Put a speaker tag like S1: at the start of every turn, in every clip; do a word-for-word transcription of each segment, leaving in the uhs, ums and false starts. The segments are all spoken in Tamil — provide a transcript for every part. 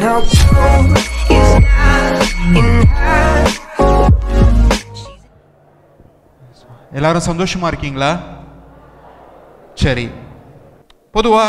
S1: Now gold is not enough.
S2: எல்லாரும் சந்தோஷமா இருக்கீங்களா? சரி. பொதுவா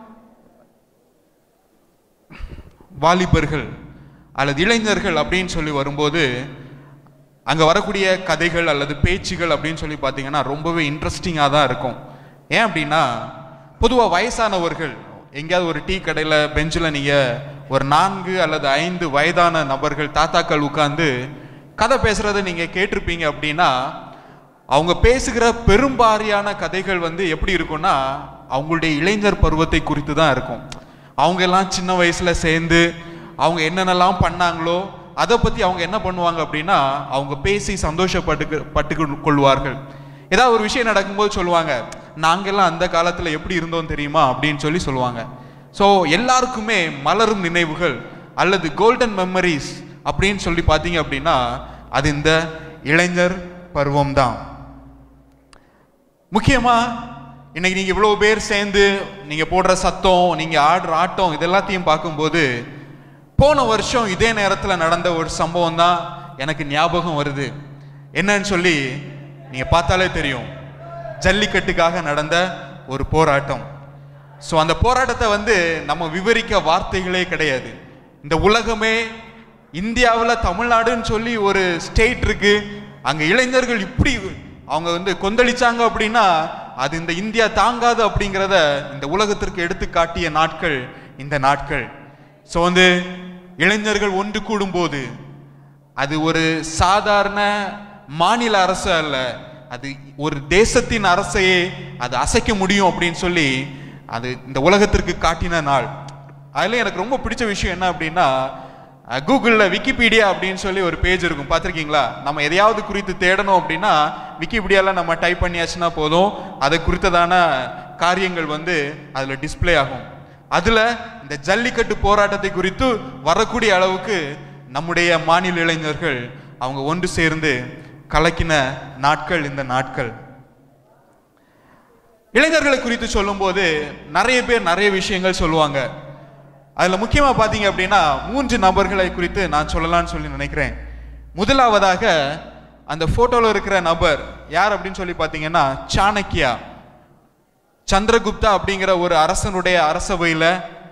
S2: வாலிபர்கள் அல்லது இளைஞர்கள் அப்படின்னு சொல்லி வரும்போது அங்கே வரக்கூடிய கதைகள் அல்லது பேச்சுகள் அப்படின்னு சொல்லி பார்த்தீங்கன்னா ரொம்பவே இன்ட்ரெஸ்டிங்காக தான் இருக்கும். ஏன் அப்படின்னா பொதுவாக வயசானவர்கள் எங்கேயாவது ஒரு டீ கடையில் பெஞ்சில் நீங்கள் ஒரு நான்கு அல்லது ஐந்து வயதான நபர்கள் தாத்தாக்கள் உட்கார்ந்து கதை பேசுகிறத நீங்கள் கேட்டிருப்பீங்க அப்படின்னா அவங்க பேசுகிற பெரும்பாரியான கதைகள் வந்து எப்படி இருக்கும்னா அவங்களுடைய இளைஞர் பருவத்தை குறித்து தான் இருக்கும். அவங்க எல்லாம் சின்ன வயசுல சேர்ந்து அவங்க என்னென்னலாம் பண்ணாங்களோ அதை பத்தி அவங்க என்ன பண்ணுவாங்க அப்படின்னா அவங்க பேசி சந்தோஷப்பட்டு பட்டு கொள்வார்கள். ஏதாவது ஒரு விஷயம் நடக்கும்போது சொல்லுவாங்க, நாங்கெல்லாம் அந்த காலத்துல எப்படி இருந்தோம் தெரியுமா அப்படின்னு சொல்லி சொல்லுவாங்க. ஸோ எல்லாருக்குமே மலரும் நினைவுகள் அல்லது கோல்டன் மெமரிஸ் அப்படின்னு சொல்லி பார்த்தீங்க அப்படின்னா அது இந்த இளைஞர் பருவம் தான். முக்கியமா இன்னைக்கு நீங்க இவ்வளவு பேர் சேர்ந்து நீங்க போடுற சத்தம், நீங்க ஆடுற ஆட்டம், இதெல்லாத்தையும் பார்க்கும்போது போன வருஷம் இதே நேரத்துல நடந்த ஒரு சம்பவம் தான் எனக்கு ஞாபகம் வருது. என்னன்னு சொல்லி நீங்க பார்த்தாலே தெரியும். ஜல்லிக்கட்டுக்காக நடந்த ஒரு போராட்டம். ஸோ அந்த போராட்டத்தை வந்து நம்ம விவரிக்க வார்த்தைகளே கிடையாது. இந்த உலகமே இந்தியாவில் தமிழ்நாடுன்னு சொல்லி ஒரு ஸ்டேட் இருக்கு, அங்க இளைஞர்கள் இப்படி அவங்க வந்து கொந்தளிச்சாங்க அப்படின்னா அது இந்த இந்தியா தாங்காது அப்படிங்கிறத இந்த உலகத்திற்கு எடுத்து காட்டிய நாட்கள் இந்த நாட்கள். ஸோ வந்து இளைஞர்கள் ஒன்று கூடும் போது அது ஒரு சாதாரண மாநில அரசு அல்ல, அது ஒரு தேசத்தின் அரசையே அது அசைக்க முடியும் அப்படின்னு சொல்லி அது இந்த உலகத்திற்கு காட்டின நாள். அதுல எனக்கு ரொம்ப பிடிச்ச விஷயம் என்ன அப்படின்னா கூகுளில் விக்கிபீடியா அப்படின்னு சொல்லி ஒரு பேஜ் இருக்கும், பார்த்துருக்கீங்களா? நம்ம எதையாவது குறித்து தேடணும் அப்படின்னா விக்கிபீடியாவில் நம்ம டைப் பண்ணியாச்சுன்னா போதும், அதை குறித்ததான காரியங்கள் வந்து அதில் டிஸ்பிளே ஆகும். அதில் இந்த ஜல்லிக்கட்டு போராட்டத்தை குறித்து வரக்கூடிய அளவுக்கு நம்முடைய மாநில இளைஞர்கள் அவங்க ஒன்று சேர்ந்து கலக்கின நாட்கள் இந்த நாட்கள். இளைஞர்களை குறித்து சொல்லும்போது நிறைய பேர் நிறைய விஷயங்கள் சொல்லுவாங்க. அதுல முக்கியமா பாத்தீங்க அப்படின்னா மூன்று நபர்களை குறித்து நான் சொல்லலாம்னு சொல்லி நினைக்கிறேன். முதலாவதாக அந்த போட்டோல இருக்கிற நபர் யார் அப்படின்னு சொல்லி பாத்தீங்கன்னா சாணக்கியா. சந்திரகுப்தா அப்படிங்கிற ஒரு அரசனுடைய அரசவையில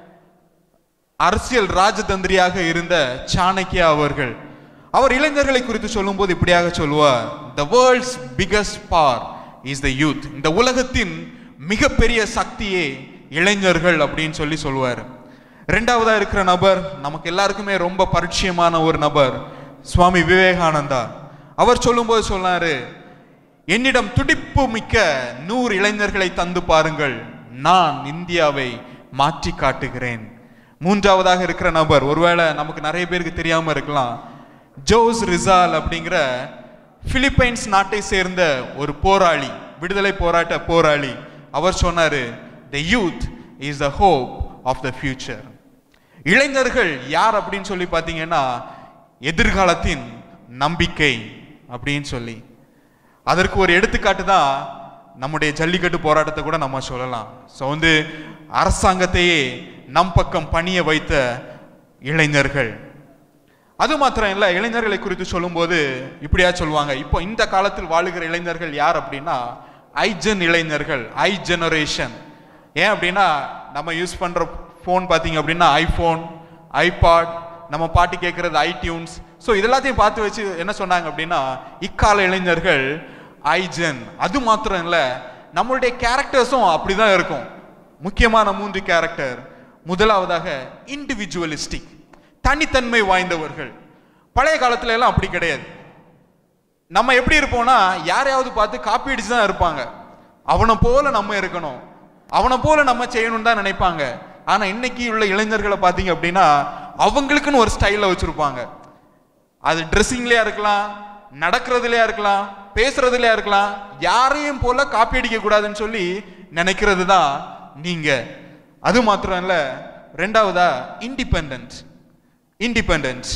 S2: அரசியல் ராஜதந்திரியாக இருந்த சாணக்கியா அவர்கள். அவர் இளைஞர்களை குறித்து சொல்லும் போது இப்படியாக சொல்லுவார், the world's biggest power is the youth. இந்த உலகத்தின் மிகப்பெரிய சக்தியே இளைஞர்கள் அப்படின்னு சொல்லி சொல்லுவார். இரண்டாவதா இருக்கிற நபர் நமக்கு எல்லாருக்குமே ரொம்ப பரிச்சயமான ஒரு நபர், சுவாமி விவேகானந்தா. அவர் சொல்லும்போது சொன்னாரு, என்னிடம் துடிப்பு மிக்க நூறு இளைஞர்களை தந்து பாருங்கள், நான் இந்தியாவை மாற்றி காட்டுகிறேன். மூன்றாவதாக இருக்கிற நபர் ஒருவேளை நமக்கு நிறைய பேருக்கு தெரியாம இருக்கலாம், ஜோஸ் ரிசால் அப்படிங்கிற பிலிப்பைன்ஸ் நாட்டை சேர்ந்த ஒரு போராளி, விடுதலை போராட்ட போராளி. அவர் சொன்னாரு, the youth is the hope of the future. இளைஞர்கள் யார் அப்படின்னு சொல்லி பார்த்தீங்கன்னா எதிர்காலத்தின் நம்பிக்கை அப்படின்னு சொல்லி. அதற்கு ஒரு எடுத்துக்காட்டு தான் நம்முடைய ஜல்லிக்கட்டு போராட்டத்தை கூட நம்ம சொல்லலாம். ஸோ வந்து அரசாங்கத்தையே நம் பக்கம் பணிய வைத்த இளைஞர்கள். அது மாத்திரம் இல்லை, இளைஞர்களை குறித்து சொல்லும்போது இப்படியா சொல்லுவாங்க, இப்போ இந்த காலத்தில் வாழுகிற இளைஞர்கள் யார் அப்படின்னா ஐஜென் இளைஞர்கள், ஐ ஜெனரேஷன். ஏன் அப்படின்னா நம்ம யூஸ் பண்ற ஃபோன் பார்த்தீங்க அப்படின்னா ஐஃபோன், ஐபாட், நம்ம பாட்டு கேட்கறது ஐடியூன்ஸ். ஸோ இதெல்லாத்தையும் பார்த்து வச்சு என்ன சொன்னாங்க அப்படின்னா இக்கால இளைஞர்கள் ஐஜென். அது மாத்திரம் இல்லை, நம்மளுடைய கேரக்டர்ஸும் அப்படிதான் இருக்கும். முக்கியமான மூன்று கேரக்டர். முதலாவதாக இண்டிவிஜுவலிஸ்டிக், தனித்தன்மை வாய்ந்தவர்கள். பழைய காலத்துல எல்லாம் அப்படி கிடையாது. நம்ம எப்படி இருப்போம்னா யாரையாவது பார்த்து காப்பி அடிச்சு தான் இருப்பாங்க. அவனை போல நம்ம இருக்கணும், அவனை போல நம்ம செய்யணும்னு தான் நினைப்பாங்க. ஆனா இன்னைக்கு உள்ள இளைஞர்களை பார்த்தீங்க அப்படின்னா அவங்களுக்குன்னு ஒரு ஸ்டைல வச்சிருப்பாங்க. அது ட்ரெஸ்ஸிங்லயா இருக்கலாம், நடக்கிறதுலயா இருக்கலாம், பேசுறதுலயா இருக்கலாம். யாரையும் போல காப்பி அடிக்க கூடாதுன்னு சொல்லி நினைக்கிறது தான் நீங்க. அது மாத்திரம் இல்ல, ரெண்டாவதா இண்டிபெண்டன்ஸ். இண்டிபெண்டன்ஸ்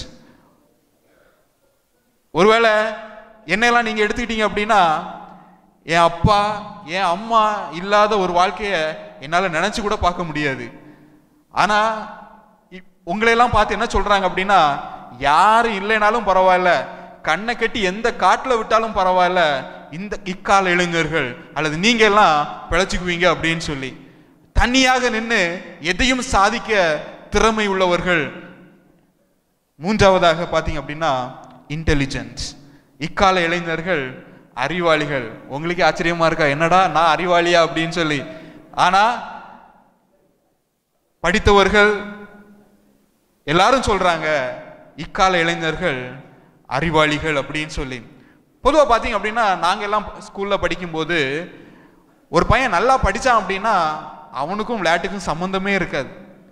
S2: ஒருவேளை என்னெல்லாம் நீங்க எடுத்துக்கிட்டீங்க அப்படின்னா என் அப்பா என் அம்மா இல்லாத ஒரு வாழ்க்கைய என்னால நினைச்சு கூட பார்க்க முடியாது. ஆனா உங்களையெல்லாம் பார்த்து என்ன சொல்றாங்க அப்படின்னா, யாரும் இல்லைனாலும் பரவாயில்ல, கண்ணை கட்டி எந்த காட்டுல விட்டாலும் பரவாயில்ல, இந்த இக்கால இளைஞர்கள் அல்லது நீங்க எல்லாம் பிழைச்சுக்குவீங்க அப்படின்னு சொல்லி தனியாக நின்று எதையும் சாதிக்க திறமை உள்ளவர்கள். மூன்றாவதாக பார்த்தீங்க அப்படின்னா இன்டெலிஜென்ஸ். இக்கால இளைஞர்கள் அறிவாளிகள். உங்களுக்கு ஆச்சரியமா இருக்கா, என்னடா நான் அறிவாளியா அப்படின்னு சொல்லி? ஆனா படித்தவர்கள் எல்லாரும் சொல்றாங்க இக்கால இளைஞர்கள் அறிவாளிகள் அப்படின்னு சொல்லி. பொதுவாக பார்த்தீங்க அப்படின்னா நாங்கள் எல்லாம் ஸ்கூல்ல படிக்கும்போது ஒரு பையன் நல்லா படித்தான் அப்படின்னா அவனுக்கும் விளையாட்டுக்கும் சம்மந்தமே இருக்காது.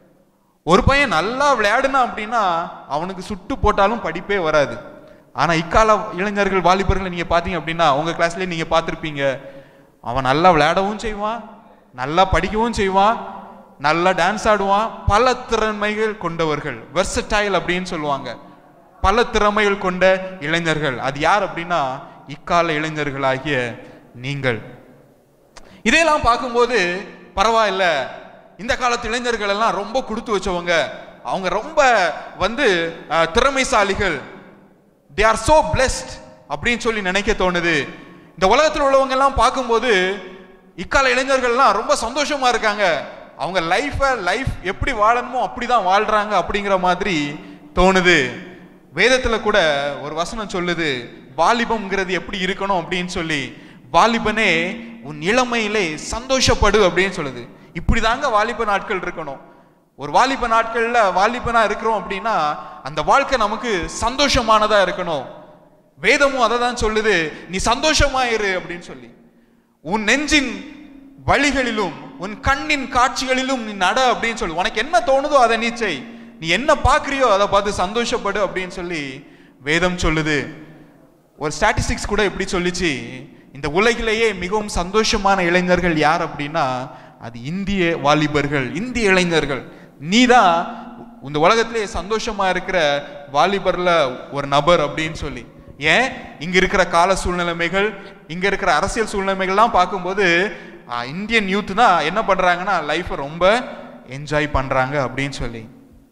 S2: ஒரு பையன் நல்லா விளையாடுனா அப்படின்னா அவனுக்கு சுட்டு போட்டாலும் படிப்பே வராது. ஆனால் இக்கால இளைஞர்கள் வாலிபர்களை நீங்கள் பார்த்தீங்க அப்படின்னா உங்கள் கிளாஸ்லேயே நீங்கள் பார்த்துருப்பீங்க, அவன் நல்லா விளையாடவும் செய்வான், நல்லா படிக்கவும் செய்வான், நல்லா டான்ஸ் ஆடுவான். பல திறமைகள் கொண்டவர்கள், வெர்சடைல் அப்படின்னு சொல்லுவாங்க. பல திறமைகள் கொண்ட இளைஞர்கள். அது யார் அப்படின்னா இக்கால இளைஞர்களாகிய நீங்கள். இதையெல்லாம் பார்க்கும்போது பரவாயில்ல, இந்த காலத்து இளைஞர்கள் எல்லாம் ரொம்ப கொடுத்து வச்சவங்க, அவங்க ரொம்ப வந்து திறமைசாலிகள், they are so blessed அப்படின்னு சொல்லி நினைக்க தோணுது. இந்த உலகத்தில் உள்ளவங்க எல்லாம் பார்க்கும்போது இக்கால இளைஞர்கள்லாம் ரொம்ப சந்தோஷமா இருக்காங்க. அவங்க லைஃபை லைஃப் எப்படி வாழணுமோ அப்படிதான் வாழ்றாங்க அப்படிங்கிற மாதிரி தோணுது. வேதத்துல கூட ஒரு வசனம் சொல்லுது, வாலிபம்ங்கிறது எப்படி இருக்கணும் அப்படின்னு சொல்லி. வாலிபனே உன் இளமையிலே சந்தோஷப்படு அப்படின்னு சொல்லுது. இப்படிதாங்க வாலிப நாட்கள் இருக்கணும். ஒரு வாலிப நாட்கள்ல வாலிபனா இருக்கிறோம் அப்படின்னா அந்த வாழ்க்கை நமக்கு சந்தோஷமானதா இருக்கணும். வேதமும் அதை தான் சொல்லுது, நீ சந்தோஷமா இரு அப்படின்னு சொல்லி. உன் நெஞ்சின் வழிகளிலும் உன் கண்ணின் காட்சிகளிலும் நீ நட அப்படின்னு சொல்லி. உனக்கு என்ன தோணுதோ அதை நீ செய், நீ என்ன பார்க்கறியோ அதை பார்த்து சந்தோஷப்படு அப்படின்னு சொல்லி வேதம் சொல்லுது. ஒரு ஸ்டாட்டிஸ்டிக்ஸ் கூட எப்படி சொல்லிச்சு, இந்த உலகிலேயே மிகவும் சந்தோஷமான இளைஞர்கள் யார் அப்படின்னா அது இந்திய வாலிபர்கள், இந்திய இளைஞர்கள். நீ தான் இந்த உலகத்திலே சந்தோஷமா இருக்கிற வாலிபர்ல ஒரு நபர் அப்படின்னு சொல்லி. ஏன், இங்க இருக்கிற கால சூழ்நிலைமைகள், இங்க இருக்கிற அரசியல் சூழ்நிலைமைகள்லாம் பார்க்கும்போது இந்தியன் யூத் தான் என்ன பண்றாங்கன்னா லைஃபை ரொம்ப என்ஜாய் பண்றாங்க அப்படின்னு சொல்லி.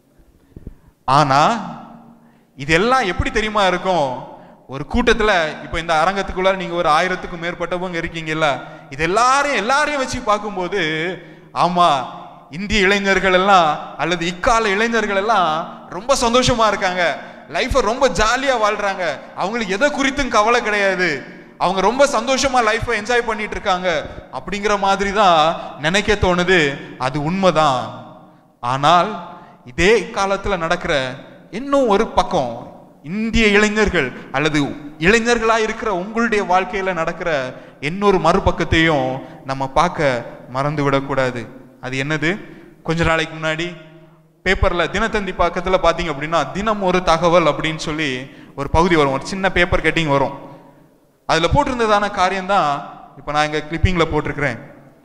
S2: ஆனா இதெல்லாம் எப்படி தெரியுமா இருக்கும், ஒரு கூட்டத்துல இப்ப இந்த அரங்கத்துக்குள்ள நீங்க ஒரு ஆயிரத்துக்கும் மேற்பட்டவங்க இருக்கீங்கல்ல, இது எல்லாரையும் எல்லாரையும் வச்சு பார்க்கும்போது ஆமா இந்திய இளைஞர்கள் எல்லாம் அல்லது இக்கால இளைஞர்கள் எல்லாம் ரொம்ப சந்தோஷமா இருக்காங்க, லைஃபை ரொம்ப ஜாலியா வாழ்றாங்க, அவங்களுக்கு எதை குறித்தும் கவலை கிடையாது, அவங்க ரொம்ப சந்தோஷமா லைஃபை என்ஜாய் பண்ணிட்டு இருக்காங்க அப்படிங்கிற மாதிரி தான் நினைக்க தோணுது. அது உண்மைதான். ஆனால் இதே காலத்துல நடக்கிற இன்னும் ஒரு பக்கம், இந்திய இளைஞர்கள் அல்லது இளைஞர்களா இருக்கிற உங்களுடைய வாழ்க்கையில நடக்கிற இன்னொரு மறுபக்கத்தையும் நம்ம பார்க்க மறந்து விடக்கூடாது. அது என்னது, கொஞ்ச நாளைக்கு முன்னாடி பேப்பர்ல தினத்தந்தி பக்கத்துல பாத்தீங்க அப்படின்னா தினம் ஒரு தகவல் அப்படின்னு சொல்லி ஒரு பகுதி வரும், ஒரு சின்ன பேப்பர் கட்டிங் வரும். அதுல போட்டிருந்ததான காரியம் தான் இப்ப நான் இங்க கிளிப்பிங்ல போட்டிருக்கிறேன்.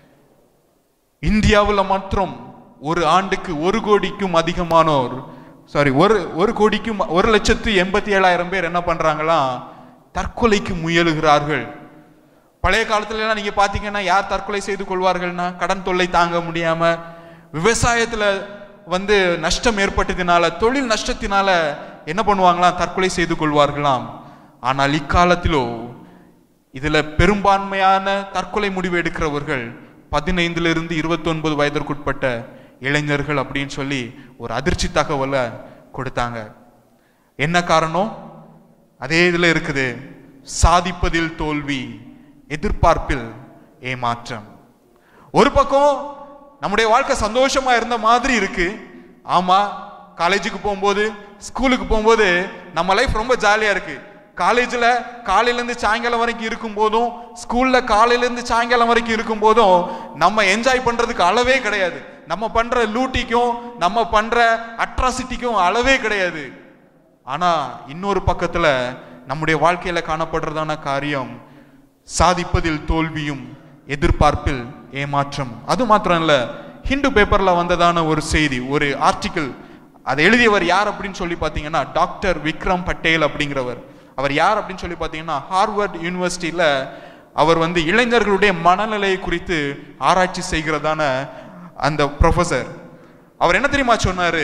S2: இந்தியாவில் மாத்திரம் ஒரு ஆண்டுக்கு ஒரு கோடிக்கும் அதிகமானோர் சாரி ஒரு ஒரு கோடிக்கும் ஒரு லட்சத்து எண்பத்தி ஏழாயிரம் பேர் என்ன பண்றாங்களாம், தற்கொலைக்கு முயலுகிறார்கள். பழைய காலத்துல எல்லாம் நீங்க பாத்தீங்கன்னா யார் தற்கொலை செய்து கொள்வார்கள்னா கடன் தொல்லை தாங்க முடியாம, விவசாயத்துல வந்து நஷ்டம் ஏற்பட்டதினால, தொழில் நஷ்டத்தினால என்ன பண்ணுவாங்களாம், தற்கொலை செய்து கொள்வார்களாம். ஆனால் இக்காலத்திலோ இதுல பெரும்பான்மையான தற்கொலை முடிவு எடுக்கிறவர்கள் பதினைந்துல இருந்து இருபத்தி ஒன்பது வயதிற்குட்பட்ட இளைஞர்கள் அப்படின்னு சொல்லி ஒரு அதிர்ச்சி தகவலை கொடுத்தாங்க. என்ன காரணம், அதே இதுல இருக்குது, சாதிப்பதில் தோல்வி, எதிர்பார்ப்பில் ஏமாற்றம். ஒரு பக்கம் நம்முடைய வாழ்க்கை சந்தோஷமா இருந்த மாதிரி இருக்கு. ஆமா, காலேஜுக்கு போகும்போது ஸ்கூலுக்கு போகும்போது நம்ம லைஃப் ரொம்ப ஜாலியா இருக்கு. காலேஜில் காலையிலேருந்து சாயங்காலம் வரைக்கும் இருக்கும் போதும், ஸ்கூல்ல காலையிலேருந்து சாயங்காலம் வரைக்கும் இருக்கும் போதும் நம்ம என்ஜாய் பண்றதுக்கு அளவே கிடையாது. நம்ம பண்ற லூட்டிக்கும் நம்ம பண்ற அட்ராசிட்டிக்கும் அளவே கிடையாது. ஆனா இன்னொரு பக்கத்துல நம்முடைய வாழ்க்கையில காணப்படுறதான காரியம் சாதிப்பதில் தோல்வியும் எதிர்பார்ப்பில் ஏமாற்றம். அது மாத்திரம் இல்ல, ஹிந்து பேப்பர்ல வந்ததான ஒரு செய்தி, ஒரு ஆர்டிக்கிள், அதை எழுதியவர் யார் அப்படின்னு சொல்லி பார்த்தீங்கன்னா டாக்டர் விக்ரம் பட்டேல் அப்படிங்கிறவர். அவர் யார் அப்படின்னு சொல்லி பார்த்தீங்கன்னா ஹார்வர்ட் யூனிவர்சிட்டியில அவர் வந்து இளைஞர்களுடைய மனநிலை குறித்து ஆராய்ச்சி செய்கிறதான அந்த ப்ரொஃபசர். அவர் என்ன தெரியுமா சொன்னாரு,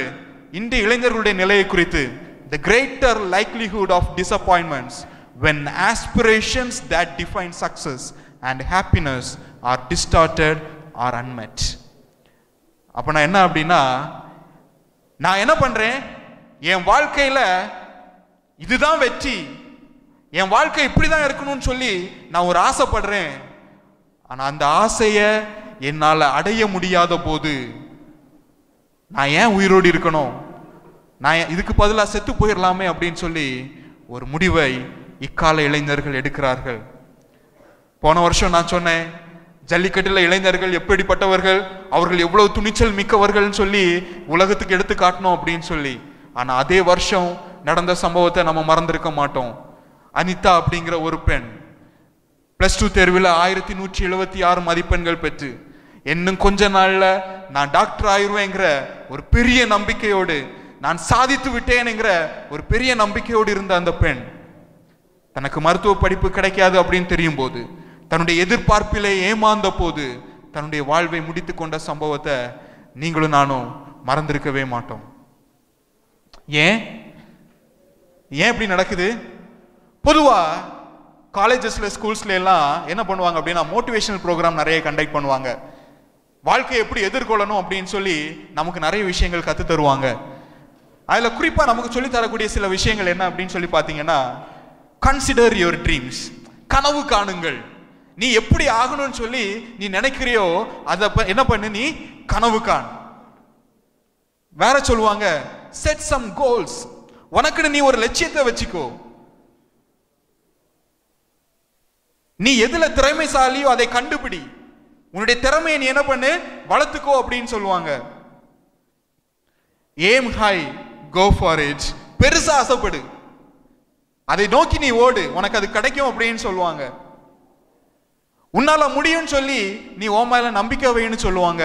S2: இன்றைய இளைஞர்களுடைய நிலையை குறித்து, the greater likelihood of disappointments when aspirations that define success and happiness are distorted or unmet. அப்ப நான் என்ன அப்படின்னா, நான் என்ன பண்றேன், என் வாழ்க்கையில இதுதான் வெற்றி, என் வாழ்க்கை இப்படிதான் இருக்கணும்னு சொல்லி நான் ஒரு ஆசைப்படுறேன். ஆனா அந்த ஆசைய என்னால அடைய முடியாத போது நான் ஏன் உயிரோடு இருக்கணும், நான் இதுக்கு பதிலாக செத்து போயிடலாமே அப்படின்னு சொல்லி ஒரு முடிவை இக்கால இளைஞர்கள் எடுக்கிறார்கள். போன வருஷம் நான் சொன்னேன், ஜல்லிக்கட்டுல இளைஞர்கள் எப்படிப்பட்டவர்கள், அவர்கள் எவ்வளவு துணிச்சல் மிக்கவர்கள் சொல்லி உலகத்துக்கு எடுத்து காட்டணும் அப்படின்னு சொல்லி. ஆனா அதே வருஷம் நடந்த சம்பவத்தை நம்ம மறந்திருக்க மாட்டோம். அனிதா அப்படிங்கிற ஒரு பெண் பிளஸ் டூ தேர்வில் ஆயிரத்தி நூற்றி எழுபத்தி ஆறு மதிப்பெண்கள் பெற்று, இன்னும் கொஞ்ச நாள்ல நான் டாக்டர் ஆயிடுவேங்கிற ஒரு பெரிய நம்பிக்கையோடு, நான் சாதித்து விட்டேன்ங்கிற ஒரு பெரிய நம்பிக்கையோடு இருந்த அந்த பெண், தனக்கு மருத்துவ படிப்பு கிடைக்காது அப்படின்னு தெரியும் போது, தன்னுடைய எதிர்பார்ப்பிலே ஏமாந்த போது தன்னுடைய வாழ்வை முடித்து கொண்ட சம்பவத்தை நீங்களும் நானும் மறந்திருக்கவே மாட்டோம். ஏன் ஏன் இப்படி நடக்குது? பொதுவா காலேஜஸ்ல ஸ்கூல்ஸ்ல எல்லாம் என்ன பண்ணுவாங்க அப்படின்னா, மோட்டிவேஷனல் ப்ரோக்ராம் நிறைய கண்டக்ட் பண்ணுவாங்க. வாழ்க்கையை எப்படி எதிர்கொள்ளணும் அப்படின்னு சொல்லி நமக்கு நிறைய விஷயங்கள் கத்து தருவாங்க. அதுல குறிப்பா நமக்கு சொல்லி தரக்கூடிய சில விஷயங்கள் என்ன அப்படின்னு சொல்லி பாத்தீங்கன்னா, கன்சிடர் யுவர் ட்ரீம்ஸ், கனவு காணுங்கள். நீ எப்படி ஆகணும்னு சொல்லி நீ நினைக்கிறியோ அதை என்ன பண்ணு, நீ கனவு காண். வேற சொல்லுவாங்க, செட் சம் கோல்ஸ், உனக்குன்னு நீ ஒரு லட்சியத்தை வச்சுக்கோ. நீ எதுல திறமைசாலியோ அதை கண்டுபிடி, உன்னுடைய திறமையை நீ என்ன பண்ணு, வளர்த்துக்கோ அப்படின்னு சொல்லுவாங்க. Aim high, go for it, பெருசா ஆசைப்படு, அதை நோக்கி நீ ஓடு, உனக்கு அது கிடைக்கும் அப்படின்னு சொல்லுவாங்க. உன்னால முடியும்னு சொல்லி நீ உன் மேல நம்பிக்கை வைன்னு சொல்லுவாங்க.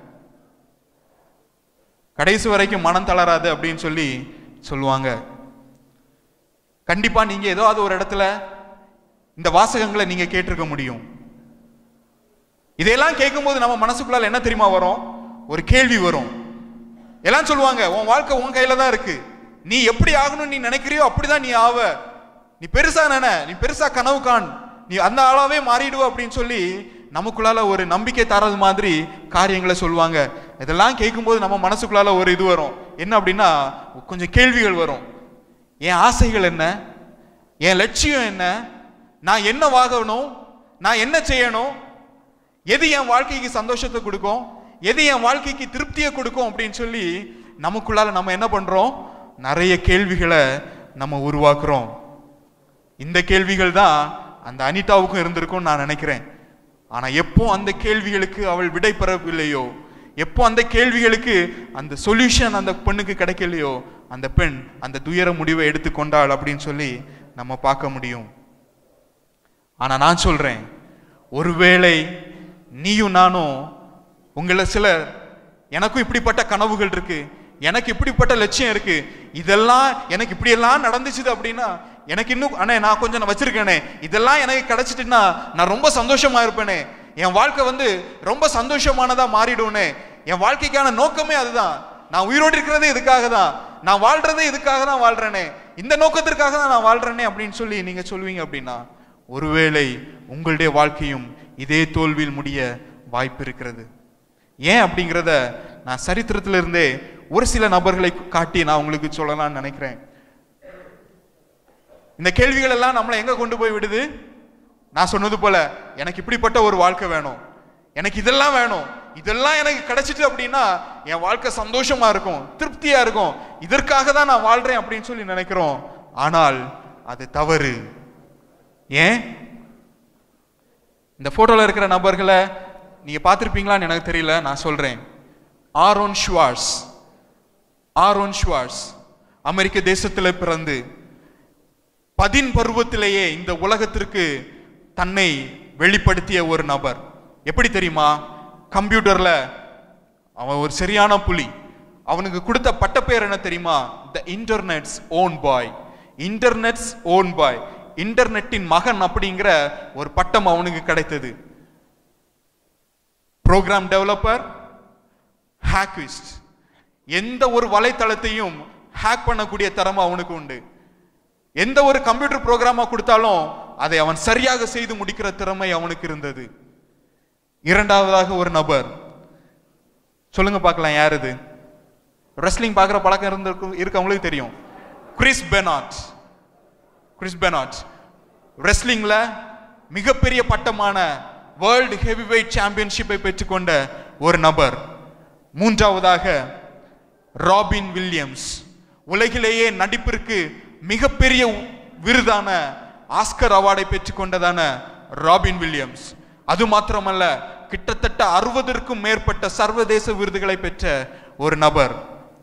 S2: கடைசி வரைக்கும் மனம் தளராது அப்படின்னு சொல்லி சொல்லுவாங்க. கண்டிப்பா நீங்க ஏதாவது ஒரு இடத்துல இந்த வாசகங்களை நீங்க கேட்டிருக்க முடியும். இதெல்லாம் கேட்கும்போது நம்ம மனசுக்குள்ளால என்ன தெரியுமா வரும், ஒரு கேள்வி வரும். எல்லாம் சொல்லுவாங்க, உன் வாழ்க்கை உன் கையில தான் இருக்கு, நீ எப்படி ஆகணும்னு நீ நினைக்கிறியோ அப்படிதான் நீ ஆவ, நீ பெருசா நினை, நீ பெருசா கனவு காண், நீ அந்த ஆளாவே மாறிடுவ அப்படின்னு சொல்லி நமக்குள்ளால ஒரு நம்பிக்கை தரது மாதிரி காரியங்களை சொல்லுவாங்க. இதெல்லாம் கேட்கும்போது நம்ம மனசுக்குள்ளால ஒரு இது வரும், என்ன அப்படின்னா கொஞ்சம் கேள்விகள் வரும். என் ஆசைகள் என்ன, என் லட்சியம் என்ன, நான் என்ன வாங்கணும், நான் என்ன செய்யணும், எது என் வாழ்க்கைக்கு சந்தோஷத்தை கொடுக்கும், எது என் வாழ்க்கைக்கு திருப்தியை கொடுக்கும் அப்படின்னு சொல்லி நமக்குள்ளால நம்ம என்ன பண்றோம், நிறைய கேள்விகளை நம்ம உருவாக்குறோம். இந்த கேள்விகள் தான் அந்த அனிதாவுக்கும் இருந்திருக்கும் நான் நினைக்கிறேன். ஆனா எப்போ அந்த கேள்விகளுக்கு அவள் விடை பெறவில்லையோ, எப்போ அந்த கேள்விகளுக்கு அந்த சொல்யூஷன் அந்த பெண்ணுக்கு கிடைக்கலையோ, அந்த பெண் அந்த துயர முடிவை எடுத்துக்கொண்டாள் அப்படின்னு சொல்லி நம்ம பார்க்க முடியும். ஆனா நான் சொல்றேன், ஒருவேளை நீயும் நானும், உங்களை சிலர், எனக்கும் இப்படிப்பட்ட கனவுகள் இருக்கு, எனக்கு இப்படிப்பட்ட லட்சியம் இருக்கு, இதெல்லாம் எனக்கு இப்படி எல்லாம் நடந்துச்சு அப்படின்னா எனக்கு இன்னும் அண்ணே நான் கொஞ்சம் வச்சிருக்கேனே, இதெல்லாம் எனக்கு கிடைச்சிட்டுன்னா நான் ரொம்ப சந்தோஷமா இருப்பேனே, என் வாழ்க்கை வந்து ரொம்ப சந்தோஷமானதா மாறிடுவேனே, என் வாழ்க்கைக்கான நோக்கமே அதுதான், நான் உயிரோடு இருக்கிறதே இதுக்காக தான், நான் வாழ்றதே இதுக்காக தான் வாழ்றேனே, இந்த நோக்கத்திற்காக தான் நான் வாழ்றேனே அப்படின்னு சொல்லி நீங்க சொல்லுவீங்க அப்படின்னா, ஒருவேளை உங்களுடைய வாழ்க்கையும் இதே தோல்வியில் முடிய வாய்ப்பு இருக்கிறது. ஏன் அப்படிங்கிறத நான் சரித்திரத்திலிருந்தே ஒரு சில நபர்களை காட்டி நான் உங்களுக்கு சொல்லலாம்னு நினைக்கிறேன். இந்த கேள்விகள் எல்லாம் நம்மளை எங்க கொண்டு போய் விடுது? நான் சொன்னது போல, எனக்கு இப்படிப்பட்ட ஒரு வாழ்க்கை வேணும், எனக்கு இதெல்லாம் வேணும், இதெல்லாம் எனக்கு கிடைச்சிட்டு அப்படின்னா என் வாழ்க்கை சந்தோஷமா இருக்கும், திருப்தியா இருக்கும், இதற்காக தான் நான் வாழ்றேன் அப்படின்னு சொல்லி நினைக்கிறோம். ஆனால் அது தவறு. ஏன்? இந்த போட்டோல இருக்கிற நபர்களை நீங்க பார்த்திருப்பீங்களான்னு எனக்கு தெரியல, நான் சொல்றேன். ஆரோன் ஷுவார்ட்ஸ், ஆரோன் ஷுவார்ட்ஸ் அமெரிக்க தேசத்தில் பிறந்து பதின் பருவத்திலேயே இந்த உலகத்திற்கு தன்னை வெளிப்படுத்திய ஒரு நபர். எப்படி தெரியுமா? கம்ப்யூட்டர்ல அவன் ஒரு சரியான புலி. அவனுக்கு கொடுத்த பட்ட பேர் என்ன தெரியுமா? The internet's own boy. Internet's own boy, இன்டர்நெட்டின் மகன் அப்படிங்கிற ஒரு பட்டம் அவனுக்கு கிடைத்தது. ப்ரோக்ராம் டெவலப்பர், ஹேக்விஸ்ட், எந்த ஒரு வலைத்தளத்தையும் ஹேக் பண்ணக்கூடிய திறமை அவனுக்கு உண்டு. எந்த ஒரு கம்ப்யூட்டர் ப்ரோக்ராமா கொடுத்தாலும் அதை அவன் சரியாக செய்து முடிக்கிற திறமை அவனுக்கு இருந்தது. இரண்டாவதாக ஒரு நபர், சொல்லுங்க பார்க்கலாம், யார் இது? ரெஸ்லிங் பார்க்குற பழக்கம் இருந்து இருக்கவங்களுக்கு தெரியும். கிறிஸ் பெனாட். கிறிஸ் பெனாட் ரெஸ்லிங்ல மிகப்பெரிய பட்டமான வேர்ல்டு ஹெவி வெயிட் சாம்பியன்ஷிப்பை பெற்றுக்கொண்ட ஒரு நபர். மூன்றாவதாக ராபின் வில்லியம்ஸ், உலகிலேயே நடிப்பிற்கு மிகப்பெரிய விருதான ஆஸ்கர் அவார்டை பெற்றுக்கொண்டதான ராபின் வில்லியம்ஸ். அது மாத்திரமல்ல, கிட்டத்தட்ட அறுபதற்கும் மேற்பட்ட சர்வதேச விருதுகளை பெற்ற ஒரு நபர்.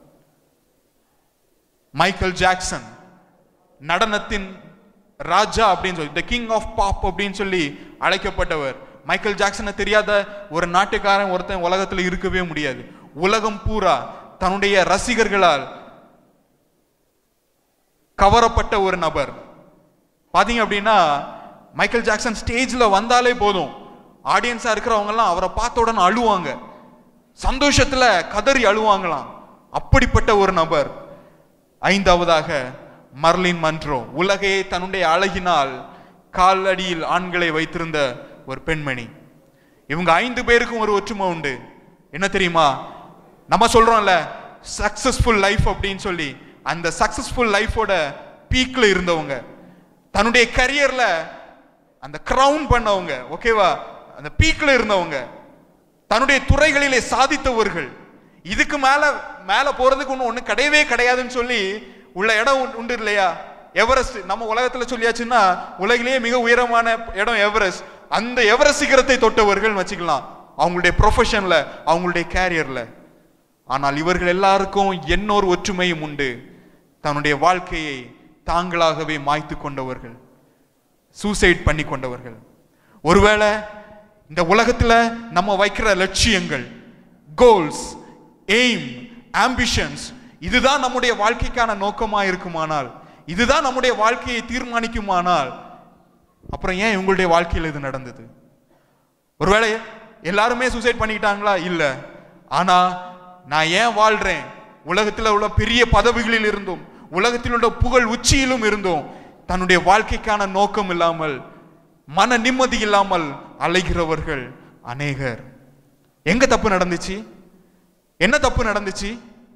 S2: மைக்கேல் ஜாக்சன், நடனத்தின் ராஜா அப்படின்னு சொல்லி, த கிங் ஆஃப் பாப் அப்படின்னு சொல்லி அழைக்கப்பட்டவர். மைக்கேல் ஜாக்சனை தெரியாத ஒரு நாட்டுக்காரன் ஒருத்தன் உலகத்தில் இருக்கவே முடியாது. உலகம் பூரா தன்னுடைய ரசிகர்களால் கவரப்பட்ட ஒரு நபர். பாத்தீங்க அப்படின்னா மைக்கேல் ஜாக்சன் ஸ்டேஜ்ல வந்தாலே போதும், ஆடியன்ஸா இருக்கிறவங்க எல்லாம் அவரை பார்த்த உடனே அழுவாங்க, சந்தோஷத்துல கதறி அழுவாங்களாம். அப்படிப்பட்ட ஒரு நபர். ஐந்தாவதாக மர்லின் மன்றோ, உலகையே தன்னுடைய அழகினால் காலடியில் ஆண்களை வைத்திருந்த ஒரு பெண்மணி. இவங்க ஐந்து பேருக்கும் ஒரு ஒற்றுமை உண்டு. என்ன தெரியுமா? நம்ம சொல்றோம்ல சக்சஸ்ஃபுல் லைஃப் அப்படின்னு சொல்லி, அந்த சக்சஸ்ஃபுல் லைஃபோட பீக்ல இருந்தவங்க, தன்னுடைய கரியர்ல அந்த கிரவுன் பண்ணவங்க, ஓகேவா, அந்த பீக்ல இருந்தவங்க, தன்னுடைய துறைகளிலே சாதித்தவர்கள். இதுக்கு மேல மேல போறதுக்கு ஒண்ணு ஒண்ணு கிடையவே கிடையாதுன்னு சொல்லி உள்ள இடம் உண்டு இல்லையா? எவரெஸ்ட் நம்ம உலகத்துல சொல்லியாச்சுன்னா உலகிலேயே மிக உயரமான இடம் எவரெஸ்ட். அந்த எவரெஸ்ட் சிகரத்தை தொட்டவர்கள் வச்சுக்கலாம் அவங்களுடைய ப்ரொஃபஷன்ல, அவங்களுடைய கேரியர்ல. ஆனால் இவர்கள் எல்லாருக்கும் இன்னொரு ஒற்றுமையும் உண்டு. தன்னுடைய வாழ்க்கையை தாங்களாகவே மாய்த்து கொண்டவர்கள், சூசைட் பண்ணி கொண்டவர்கள். ஒருவேளை இந்த உலகத்துல நம்ம வைக்கிற லட்சியங்கள், கோல்ஸ், எய்ம், ஆம்பிஷன்ஸ், இதுதான் நம்முடைய வாழ்க்கைக்கான நோக்கமா இருக்குமானால், இதுதான் நம்முடைய வாழ்க்கையை தீர்மானிக்குமானால், அப்புறம் ஏன் இவங்களுடைய வாழ்க்கையில் இது நடந்தது? ஒருவேளை எல்லாருமே சூசைட் பண்ணிக்கிட்டாங்களா? இல்ல. ஆனா நான் ஏன் வாழ்றேன்? உலகத்தில் உள்ள பெரிய பதவிகளில் இருந்தும், உலகத்தில் உள்ள புகழ் உச்சியிலும் இருந்தும், தன்னுடைய வாழ்க்கைக்கான நோக்கம் இல்லாமல், மன நிம்மதி இல்லாமல் அலைகிறவர்கள் அநேகர். எங்க தப்பு நடந்துச்சு? என்ன தப்பு நடந்துச்சு?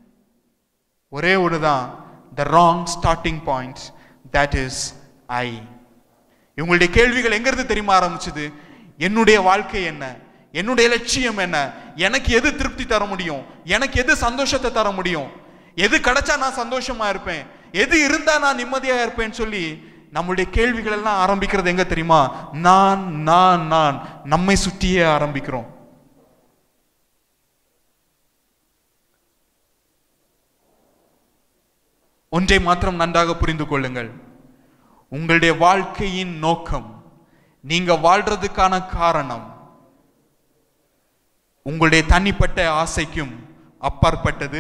S2: ஒரே ஒண்ணுதான், the wrong starting point, that is I. இவங்களுடைய கேள்விகள் எங்க இருந்து தெரியுமா ஆரம்பிச்சது? என்னுடைய வாழ்க்கை என்ன, என்னுடைய லட்சியம் என்ன, எனக்கு எது திருப்தி தர முடியும், எனக்கு எது சந்தோஷத்தை தர முடியும், எது கிடைச்சா நான் சந்தோஷமா இருப்பேன், எது இருந்தா நான் நிம்மதியா இருப்பேன்னு சொல்லி நம்மளுடைய கேள்விகள் எல்லாம் ஆரம்பிக்கிறது எங்க தெரியுமா? நான் நான் நான் நம்மை சுற்றியே ஆரம்பிக்கிறோம். ஒன்றை மாத்திரம் நன்றாக புரிந்து கொள்ளுங்கள், உங்களுடைய வாழ்க்கையின் நோக்கம், நீங்க வாழ்றதுக்கான காரணம் உங்களுடைய தனிப்பட்ட ஆசைக்கும் அப்பாற்பட்டது,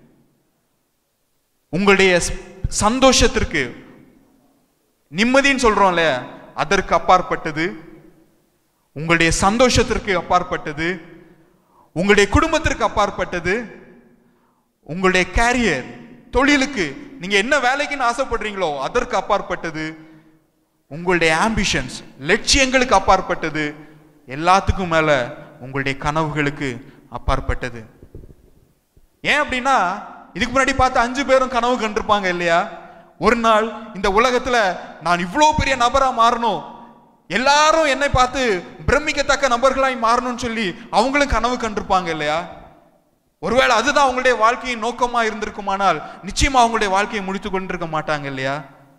S2: உங்களுடைய சந்தோஷத்திற்கு, நிம்மதின்னு சொல்றோம்ல, அதற்கு அப்பாற்பட்டது, உங்களுடைய சந்தோஷத்திற்கு அப்பாற்பட்டது, உங்களுடைய குடும்பத்திற்கு அப்பாற்பட்டது, உங்களுடைய கேரியர், தொழிலுக்கு, நீங்க என்ன வேலைக்குன்னு ஆசைப்படுறீங்களோ அதற்கு அப்பாற்பட்டது, உங்களுடைய ஆம்பிஷன்ஸ், லட்சியங்களுக்கு அப்பாற்பட்டது, எல்லாத்துக்கும் மேல உங்களுடைய கனவுகளுக்கு அப்பாற்பட்டது. ஏன் அப்படின்னா, இதுக்கு முன்னாடி பார்த்த அஞ்சு பேரும் கனவு கண்டிருப்பாங்க இல்லையா? ஒரு நாள் இந்த உலகத்துல நான் இவ்வளவு பெரிய நபரா மாறணும், எல்லாரும் என்னை பார்த்து பிரமிக்கத்தக்க நபர்களாய் மாறணும்னு சொல்லி அவங்களும் கனவு கண்டிருப்பாங்க இல்லையா? ஒருவேளை அதுதான் அவங்களுடைய வாழ்க்கையின் நோக்கமா இருந்திருக்குமானால் நிச்சயமா அவங்களுடைய வாழ்க்கையை முடித்துக் கொண்டிருக்க மாட்டாங்க இல்லையா?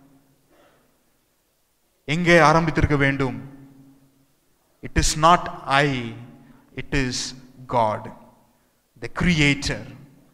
S2: எங்கே ஆரம்பித்திருக்க வேண்டும்? It is not I, it is God, the Creator.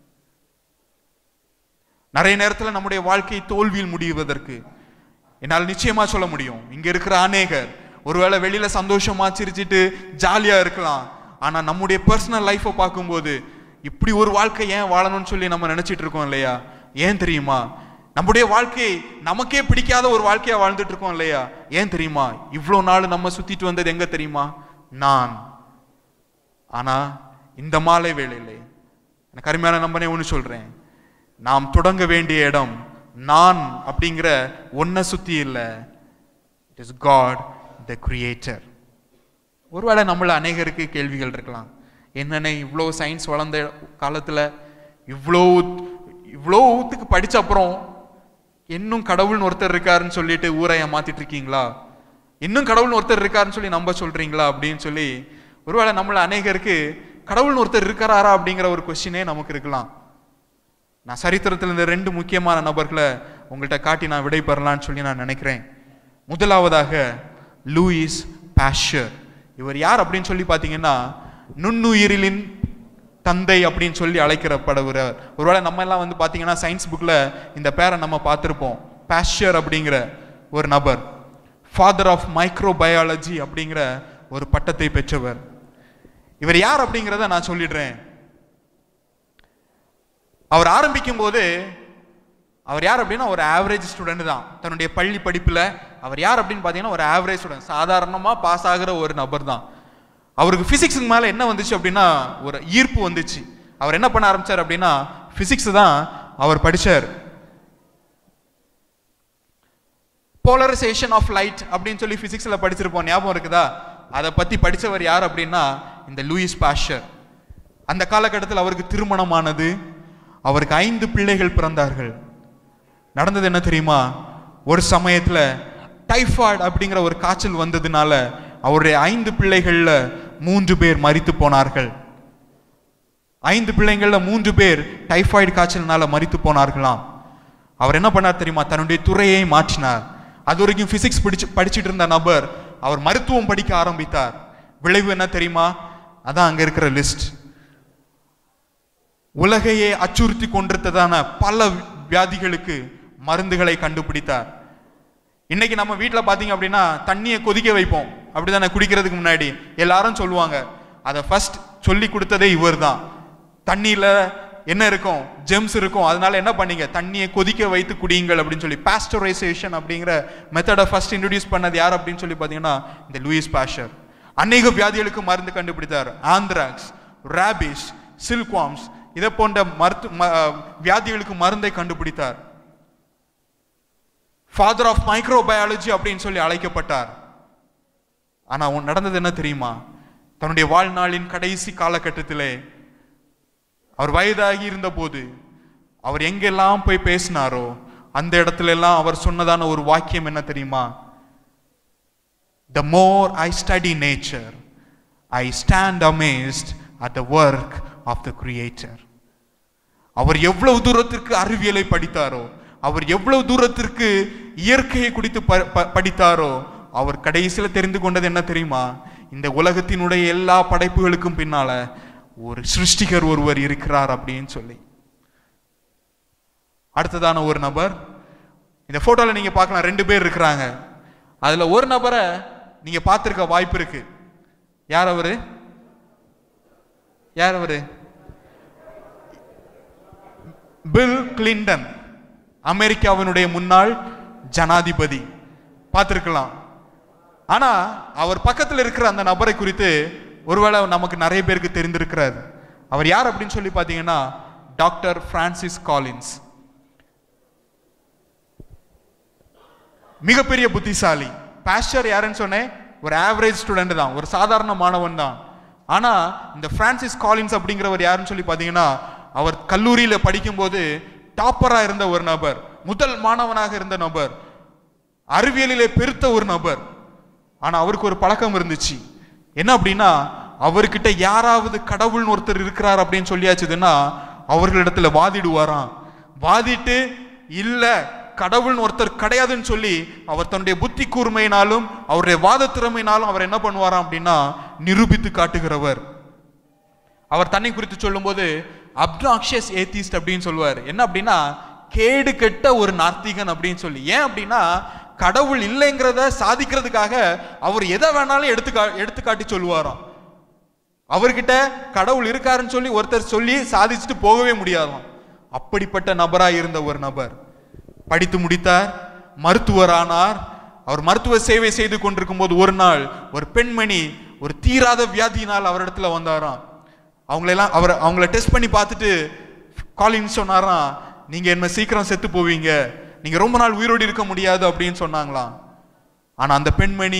S2: நிறைய நேரத்தில் நம்முடைய வாழ்க்கை தோல்வியில் முடிவதற்கு என்னால் நிச்சயமா சொல்ல முடியும். இங்க இருக்கிற அநேகர் ஒருவேளை வெளியில சந்தோஷமா சிரிச்சிட்டு ஜாலியா இருக்கலாம், ஆனா நம்முடைய பர்சனல் லைஃபை பார்க்கும்போது இப்படி ஒரு வாழ்க்கை ஏன் வாழணும்னு சொல்லி நம்ம நினைச்சிட்டு இருக்கோம் இல்லையா? ஏன் தெரியுமா? நம்முடைய வாழ்க்கை நமக்கே பிடிக்காத ஒரு வாழ்க்கையா வாழ்ந்துட்டு இருக்கோம் இல்லையா? ஏன் தெரியுமா? இவ்வளவு நாள் நம்ம சுத்திட்டு வந்தது எங்க தெரியுமா? நான். ஆனா இந்த மாலை வேளையிலே கருமையான நம்பனே ஒன்று சொல்றேன், நாம் தொடங்க வேண்டிய இடம் நான் அப்படிங்கிற ஒன்ன சுத்தி இல்லை, it is God the creator. ஒருவேளை நம்மள அநேகருக்கு கேள்விகள் இருக்கலாம், என்னென்ன இவ்வளோ சயின்ஸ் வளர்ந்த காலத்தில் இவ்வளோ இவ்வளோத்துக்கு படிச்ச அப்புறம் இன்னும் கடவுள்னு ஒருத்தர் இருக்காருன்னு சொல்லிட்டு ஊரை ஏமாத்திட்டு இருக்கீங்களா, இன்னும் கடவுள்னு ஒருத்தர் இருக்காருன்னு சொல்லி நம்ப சொல்றீங்களா அப்படின்னு சொல்லி ஒருவேளை நம்மள அநேகருக்கு கடவுள்னு ஒருத்தர் இருக்கிறாரா அப்படிங்கிற ஒரு கொஸ்டினே நமக்கு இருக்கலாம். நான் சரித்திரத்தில் இந்த ரெண்டு முக்கியமான நபர்களை உங்கள்கிட்ட காட்டி நான் விடை பெறலான்னு சொல்லி நான் நினைக்கிறேன். முதலாவதாக லூயிஸ் பாஸ்டர். இவர் யார் அப்படின்னு சொல்லி பார்த்தீங்கன்னா நுண்ணுயிரிலின் தந்தை அப்படின்னு சொல்லி அழைக்கிறப்படுகிறார். ஒருவேளை நம்ம எல்லாம் வந்து பார்த்தீங்கன்னா சயின்ஸ் புக்கில் இந்த பேரை நம்ம பார்த்துருப்போம். பாஸ்டர் அப்படிங்கிற ஒரு நபர் ஃபாதர் ஆஃப் மைக்ரோபயாலஜி அப்படிங்கிற ஒரு பட்டத்தை பெற்றவர். இவர் யார் அப்படிங்கிறத நான் சொல்லிடுறேன். அவர் ஆரம்பிக்கும் போது அவர் யார் அப்படின்னா ஒரு ஆவரேஜ் ஸ்டூடெண்ட் தான். தன்னுடைய பள்ளி படிப்பில் அவர் யார் அப்படின்னு பார்த்தீங்கன்னா ஒரு ஆவரேஜ் ஸ்டூடெண்ட், சாதாரணமாக பாஸ் ஆகிற ஒரு நபர் தான். அவருக்கு பிசிக்ஸுக்கு மேலே என்ன வந்துச்சு அப்படின்னா ஒரு ஈர்ப்பு வந்துச்சு. அவர் என்ன பண்ண ஆரம்பிச்சார் அப்படின்னா பிசிக்ஸ் தான் அவர் படிச்சார். போலரைசேஷன் ஆஃப் லைட் அப்படின்னு சொல்லி பிசிக்ஸ்ல படிச்சிருப்போம், ஞாபகம் இருக்குதா? அதை பத்தி படிச்சவர் யார் அப்படின்னா இந்த லூயிஸ் பாஸ்டர். அந்த காலகட்டத்தில் அவருக்கு திருமணமானது, அவருக்கு ஐந்து பிள்ளைகள் பிறந்தார்கள். நடந்தது என்ன தெரியுமா? ஒரு சமயத்துல டைஃபாய்டு அப்படிங்கிற ஒரு காய்ச்சல் வந்ததுனால அவருடைய ஐந்து பிள்ளைகள்ல மூன்று பேர் மரித்து போனார்கள். ஐந்து பிள்ளைகள்ல மூன்று பேர் டைஃபாய்டு காய்ச்சல்னால மரித்து போனார்களாம். அவர் என்ன பண்ணார் தெரியுமா? தன்னுடைய துறையை மாற்றினார். அது வரைக்கும் பிசிக்ஸ் படிச்சு படிச்சுட்டு இருந்த நபர் அவர் மருத்துவம் படிக்க ஆரம்பித்தார். விளைவு என்ன தெரியுமா? அதான் அங்க இருக்கிற லிஸ்ட். உலகையே அச்சுறுத்தி கொண்டிருந்ததான பல வியாதிகளுக்கு மருந்துகளை கண்டுபிடித்தார். இன்னைக்கு நம்ம வீட்டில் பார்த்தீங்க அப்படின்னா தண்ணியை கொதிக்க வைப்போம், அப்படிதானே? குடிக்கிறதுக்கு முன்னாடி எல்லாரும் சொல்லுவாங்க. அதை ஃபர்ஸ்ட் சொல்லி கொடுத்ததே இவர் தான். தண்ணியில என்ன இருக்கும்? ஜெம்ஸ் இருக்கும். அதனால என்ன பண்ணீங்க? தண்ணியை கொதிக்க வைத்து குடியுங்கள் அப்படின்னு சொல்லி பாஸ்டரைசேஷன் அப்படிங்கிற மெத்தடை ஃபர்ஸ்ட் இன்ட்ரோடியூஸ் பண்ணது யார் அப்படின்னு சொல்லி பார்த்தீங்கன்னா இந்த லூயிஸ் பாஸ்டர். அநேக வியாதிகளுக்கு மருந்து கண்டுபிடித்தார். ஆந்த்ராக்ஸ், ராபிஸ், சில்க்வாம்ஸ் இதை போன்ற மருத்து வியாதிகளுக்கு மருந்தை கண்டுபிடித்தார். ஃபாதர் ஆஃப் மைக்ரோபயாலஜி அப்படின்னு சொல்லி அழைக்கப்பட்டார். ஆனா நடந்தது என்ன தெரியுமா? தன்னுடைய வாழ்நாளின் கடைசி காலகட்டத்திலே அவர் வயதாகி இருந்த போது அவர் எங்கெல்லாம் போய் பேசினாரோ அந்த இடத்துல எல்லாம் அவர் சொன்னதான ஒரு வாக்கியம் என்ன தெரியுமா? The more I study nature, I stand amazed at the work of the Creator. அவர் எவ்வளவு தூரத்திற்கு அறிவியலை படித்தாரோ, அவர் எவ்வளவு தூரத்திற்கு இயற்கையை குறித்து படித்தாரோ, அவர் கடைசியில் தெரிந்து கொண்டது என்ன தெரியுமா? இந்த உலகத்தினுடைய எல்லா படைப்புகளுக்கும் பின்னால ஒரு சிருஷ்டிகர் ஒருவர் இருக்கிறார் அப்படின்னு சொல்லி. அடுத்ததான ஒரு நபர் இந்த போட்டோல நீங்க பார்க்கலாம், ரெண்டு பேர் இருக்கிறாங்க. அதுல ஒரு நபரை நீங்க பார்த்திருக்க வாய்ப்பு இருக்கு. யார் அவரு? யார் அவரு? பில் கிளின்டன், அமெரிக்காவினுடைய முன்னாள் ஜனாதிபதி. பார்த்திருக்கலாம். ஆனா அவர் பக்கத்தில் இருக்கிற அந்த நபரை குறித்து ஒருவேளை நமக்கு நிறைய பேருக்கு தெரிந்திருக்கிறார். அவர் யார் அப்படின்னு சொல்லி பார்த்தீங்கன்னா டாக்டர் பிரான்சிஸ் காலின்ஸ். மிகப்பெரிய புத்திசாலி. பாஸ்டர் யாருன்னு சொன்னேன், ஒரு ஆவரேஜ் ஸ்டூடெண்ட் தான், ஒரு சாதாரண மாணவன் தான். ஆனா இந்த பிரான்சிஸ் காலின்ஸ் அப்படிங்கிறவர் யாருன்னு சொல்லி பார்த்தீங்கன்னா அவர் கல்லூரியில படிக்கும்போது டாப்பரா இருந்த ஒரு நபர், முதல் மாணவனாக இருந்த நபர், அறிவியலிலே பெருத்த ஒரு நபர். ஆனா அவருக்கு ஒரு பழக்கம் இருந்துச்சு. என்ன அப்படின்னா அவர்கிட்ட யாராவது கடவுள்னு ஒருத்தர் இருக்கிறார் அப்படின்னு சொல்லியாச்சுதுன்னா அவர்களிடத்துல வாதிடுவாராம். வாதிட்டு இல்ல கடவுள்னு ஒருத்தர் கிடையாதுன்னு சொல்லி அவர் தன்னுடைய புத்தி கூர்மையினாலும் அவருடைய வாத திறமையினாலும் அவர் என்ன பண்ணுவாராம் அப்படின்னா நிரூபித்து காட்டுகிறவர். அவர் தன்னை குறித்து சொல்லும் போது அப்னாக்ஷியஸ் ஏத்திஸ்ட் அப்படின்னு சொல்லுவார். என்ன அப்படின்னா கேடு கெட்ட ஒரு நாஸ்திகன் அப்படின்னு சொல்லி. ஏன் அப்படின்னா கடவுள் இல்லைங்கிறத சாதிக்கிறதுக்காக அவர் எதை வேணாலும் எடுத்து எடுத்து காட்டி சொல்லுவாராம். அவர்கிட்ட கடவுள் இருக்காருன்னு சொல்லி ஒருத்தர் சொல்லி சாதிச்சுட்டு போகவே முடியாதாம். அப்படிப்பட்ட நபராக இருந்த ஒரு நபர் படித்து முடித்தார், மருத்துவரானார். அவர் மருத்துவ சேவை செய்து கொண்டிருக்கும் போது ஒரு நாள் ஒரு பெண்மணி ஒரு தீராத வியாதியினால் அவரிடத்துல வந்தாராம். அவங்களெல்லாம் அவர் அவங்கள டெஸ்ட் பண்ணி பார்த்துட்டு காலின் சொன்னாராம், நீங்க என்ன சீக்கிரம் செத்து போவீங்க, நீங்க ரொம்ப நாள் உயிரோடு இருக்க முடியாது அப்படின்னு சொன்னாங்களாம். ஆனா அந்த பெண்மணி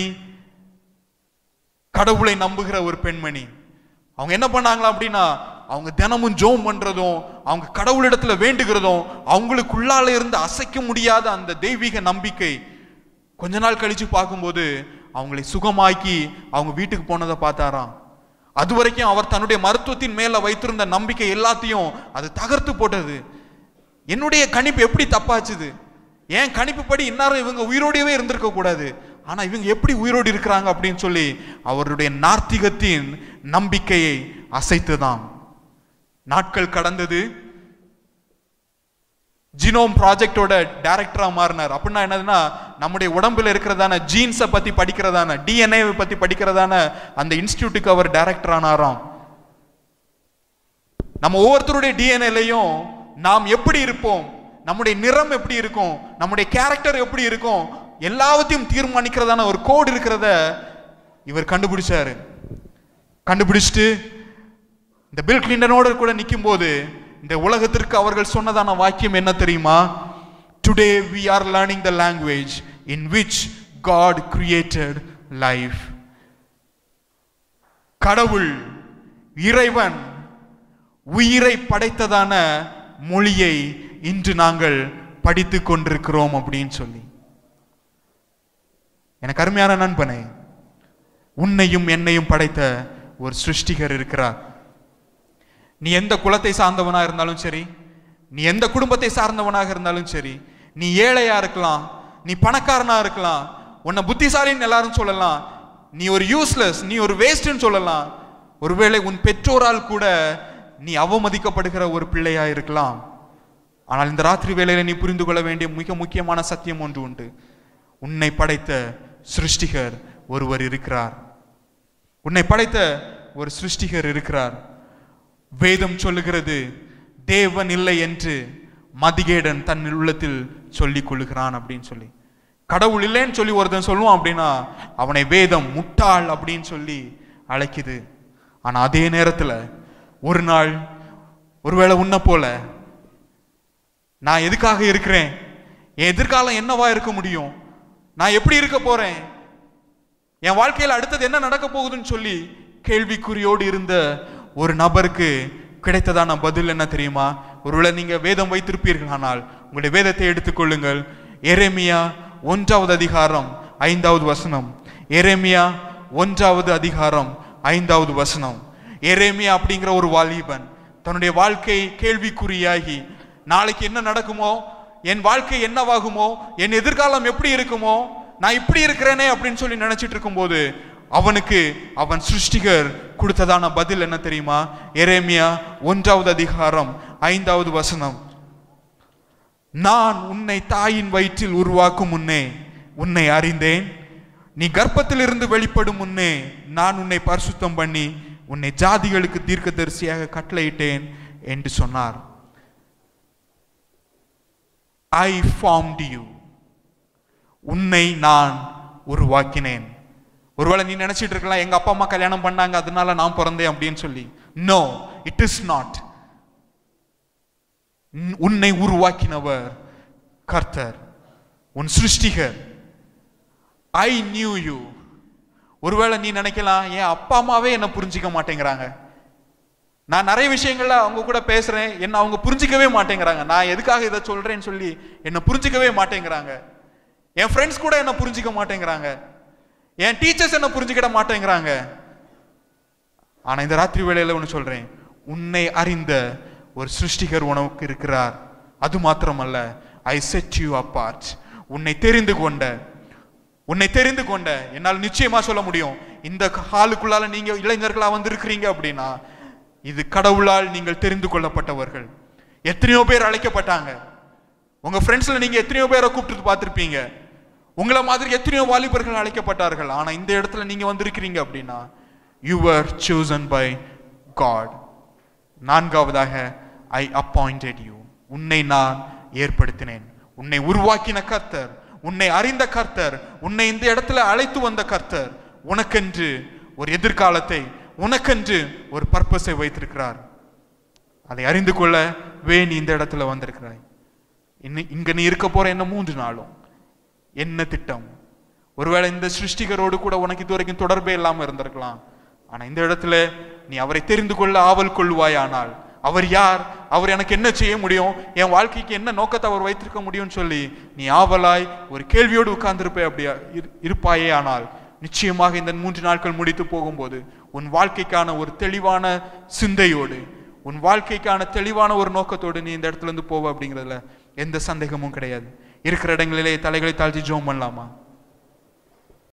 S2: கடவுளை நம்புகிற ஒரு பெண்மணி. அவங்க என்ன பண்ணாங்களா அப்படின்னா, அவங்க தினமும் ஜோம் பண்றதும் அவங்க கடவுளிடத்துல வேண்டுகிறதும் அவங்களுக்குள்ளால இருந்து அசைக்க முடியாத அந்த தெய்வீக நம்பிக்கை கொஞ்ச நாள் கழிச்சு பார்க்கும்போது அவங்களை சுகமாக்கி அவங்க வீட்டுக்கு போனதை பார்த்தாராம். அது வரைக்கும் அவர் தன்னுடைய மருத்துவத்தின் மேல வைத்திருந்த நம்பிக்கை எல்லாத்தையும் அது தகர்த்து போட்டது. என்னுடைய கணிப்பு எப்படி தப்பாச்சுது? ஏன் கணிப்பு படி இன்னாரும் இவங்க உயிரோடவே இருந்திருக்க கூடாது, ஆனா இவங்க எப்படி உயிரோடு இருக்கிறாங்க அப்படின்னு சொல்லி அவருடைய நாத்திகத்தின் நம்பிக்கையை அசைத்துதான். நாட்கள் கடந்தது. ஜீனோம் ப்ராஜெக்டோட டைரக்டரா மாறினார். அப்படின்னா என்னதுன்னா, நம்முடைய உடம்புல இருக்கிறதான ஜீன்ஸை பத்தி படிக்கிறதான டிஎன்ஏ பத்தி படிக்கிறதான அந்த இன்ஸ்டிடியூட்டுக்கு அவர் டைரக்டர் ஆனாராம். நம்ம ஒவ்வொருத்தருடைய டிஎன்ஏலையும் நாம் எப்படி இருப்போம், நம்முடைய நிறம் எப்படி இருக்கும், நம்முடைய கேரக்டர் எப்படி இருக்கும், எல்லாவற்றையும் தீர்மானிக்கிறதான ஒரு கோடு இருக்கிறத இவர் கண்டுபிடிச்சாரு. கண்டுபிடிச்சிட்டு இந்த பில் கிளின்டனோட கூட நிற்கும் போது இந்த உலகத்திற்கு அவர்கள் சொன்னதான வாக்கியம் என்ன தெரியுமா? Today we are learning the language in which God created life. கடவுள் இறைவன் உயிரை படைத்ததான மொழியை இன்று நாங்கள் படித்து கொண்டிருக்கிறோம் அப்படின்னு சொல்லி. எனக்கு அருமையான நண்பனே, உன்னையும் என்னையும் படைத்த ஒரு சிருஷ்டிகர் இருக்கிறார். நீ எந்த குலத்தை சார்ந்தவனா இருந்தாலும் சரி, நீ எந்த குடும்பத்தை சார்ந்தவனாக இருந்தாலும் சரி, நீ ஏழையா இருக்கலாம், நீ பணக்காரனா இருக்கலாம், உன்னை புத்திசாலின்னு எல்லாரும் சொல்லலாம், நீ ஒரு யூஸ்லெஸ், நீ ஒரு வேஸ்ட்னு சொல்லலாம், ஒருவேளை உன் பெற்றோரால் கூட நீ அவமதிக்கப்படுகிற ஒரு பிள்ளையா இருக்கலாம். ஆனால் இந்த ராத்திரி வேளையில நீ புரிந்து கொள்ள வேண்டிய மிக முக்கியமான சத்தியம் ஒன்று உண்டு. உன்னை படைத்த சிருஷ்டிகர் ஒருவர் இருக்கிறார். உன்னை படைத்த ஒரு சிருஷ்டிகர் இருக்கிறார். வேதம் சொல்லுகிறது, தேவன் இல்லை என்று மதிகேடன் தன் உள்ளத்தில் சொல்லிக் கொள்ளுகிறான் அப்படின்னு சொல்லி. கடவுள் இல்லைன்னு சொல்லி ஒருத்தன் சொல்லுவான் அப்படின்னா அவனை வேதம் முட்டாள் அப்படின்னு சொல்லி அழைக்குது. ஆனா அதே நேரத்துல ஒரு நாள் ஒருவேளை உன்னை போல நான் எதுக்காக இருக்கிறேன், என் எதிர்காலம் என்னவா இருக்க முடியும், நான் எப்படி இருக்க போறேன், என் வாழ்க்கையில் அடுத்தது என்ன நடக்க போகுதுன்னு சொல்லி கேள்விக்குறியோடு இருந்த ஒரு நபருக்கு கிடைத்ததான பதில் என்ன தெரியுமா? ஒருவேளை நீங்க வேதம் வைத்திருப்பீர்கள், ஆனால் உங்களுடைய வேதத்தை எடுத்துக்கொள்ளுங்கள். எரேமியா ஒன்றாவது அதிகாரம் ஐந்தாவது வசனம். எரேமியா ஒன்றாவது அதிகாரம் ஐந்தாவது வசனம். எரேமியா அப்படிங்கிற ஒரு வாலிபன் தன்னுடைய வாழ்க்கை கேள்விக்குறியாகி, நாளைக்கு என்ன நடக்குமோ, என் வாழ்க்கை என்னவாகுமோ, என் எதிர்காலம் எப்படி இருக்குமோ, நான் இப்படி இருக்கிறேனே அப்படின்னு சொல்லி நினைச்சிட்டு இருக்கும் போது அவனுக்கு அவன் சிருஷ்டிகர் கொடுத்ததான பதில் என்ன தெரியுமா? எரேமியா ஒன்றாவது அதிகாரம் ஐந்தாவது வசனம். நான் உன்னை தாயின் வயிற்றில் உருவாக்கும் முன்னே உன்னை அறிந்தேன், நீ கர்ப்பத்தில் இருந்து வெளிப்படும் முன்னே நான் உன்னை பரிசுத்தம் பண்ணி உன்னை ஜாதிகளுக்கு தீர்க்கதரிசியாக கட்டளையிட்டேன் என்று சொன்னார். I formed you. உன்னை நான் உருவாக்கினேன். ஒருவேளை நீ நினைச்சிட்டு இருக்கலாம், எங்க அப்பா அம்மா கல்யாணம் பண்ணாங்க அதனால நான் பிறந்தேன் அப்படின்னு சொல்லி. No, it is not. உன்னை உருவாக்கினவர் கர்த்தர், உன் சிருஷ்டிகர். I knew you. ஒருவேளை நீ நினைக்கலாம், என் அப்பா அம்மாவே என்ன புரிஞ்சிக்க மாட்டேங்கிறாங்க, நான் நிறைய விஷயங்கள்ல அவங்க கூட பேசுறேன், என்ன அவங்க புரிஞ்சிக்கவே மாட்டேங்கிறாங்க, நான் எதுக்காக இதை சொல்றேன்னு சொல்லி என்ன புரிஞ்சிக்கவே மாட்டேங்கிறாங்க, என் ஃப்ரெண்ட்ஸ் கூட என்ன புரிஞ்சிக்க மாட்டேங்கிறாங்க, என் டீச்சர்ஸ் என்ன புரிஞ்சுக்கிட மாட்டேங்கிறாங்க. ஆனா இந்த ராத்திரி வேளையில ஒன்று சொல்றேன், உன்னை அறிந்த ஒரு சிருஷ்டிகர் உனக்கு இருக்கிறார். அது மாத்திரமல்ல, ஐ செட் யூ அபார்ட். உன்னை தெரிந்து கொண்ட உன்னை தெரிந்து கொண்ட என்னால் நிச்சயமா சொல்ல முடியும், இந்த ஹாலுக்குள்ளால நீங்க இளைஞர்களா வந்து இருக்கிறீங்க அப்படின்னா இது கடவுளால் நீங்கள் தெரிந்து கொள்ளப்பட்டவர்கள். எத்தனையோ பேர் அழைக்கப்பட்டாங்க. உங்க ஃப்ரெண்ட்ஸ்ல நீங்க எத்தனையோ பேரை கூப்பிட்டு பார்த்திருப்பீங்க. உங்களை மாதிரி எத்தனையோ வாலிபர்கள் அழைக்கப்பட்டார்கள். ஆனா இந்த இடத்துல நீங்க வந்திருக்கிறீங்க அப்படின்னா you were chosen by God. நான்காவதாக, I appointed you. உன்னை நான் ஏற்படுத்தினேன். உன்னை உருவாக்கின கர்த்தர், உன்னை அறிந்த கர்த்தர், உன்னை இந்த இடத்துல அழைத்து வந்த கர்த்தர் உனக்கென்று ஒரு எதிர்காலத்தை உனக்கென்று ஒரு பர்பஸை வைத்திருக்கிறார். அதை அறிந்து கொள்ள வே நீ இந்த இடத்துல வந்திருக்கிறாய். இன்னும் இங்க நீ இருக்க போற என்ன மூன்று நாளும் என்ன திட்டம்? ஒருவேளை இந்த சிருஷ்டிகரோடு கூட உனக்கு இது வரைக்கும் தொடர்பே இல்லாம இருந்திருக்கலாம். ஆனா இந்த இடத்துல நீ அவரை தெரிந்து கொள்ள ஆவல் கொள்வாயானால், அவர் யார், அவர் எனக்கு என்ன செய்ய முடியும், என் வாழ்க்கைக்கு என்ன நோக்கத்தை அவர் வைத்திருக்க முடியும்னு சொல்லி நீ ஆவலாய் ஒரு கேள்வியோடு உட்கார்ந்திருப்பே அப்படியா இருப்பாயே ஆனால், நிச்சயமாக இந்த மூன்று நாட்கள் முடித்து போகும்போது உன் வாழ்க்கைக்கான ஒரு தெளிவான சிந்தையோடு, உன் வாழ்க்கைக்கான தெளிவான ஒரு நோக்கத்தோடு நீ இந்த இடத்துல இருந்து போவ அப்படிங்கிறதுல எந்த சந்தேகமும் கிடையாது. இருக்கிற இடங்களிலே தலைகளை தாழ்த்தி ஜெபம் பண்ணலாமா?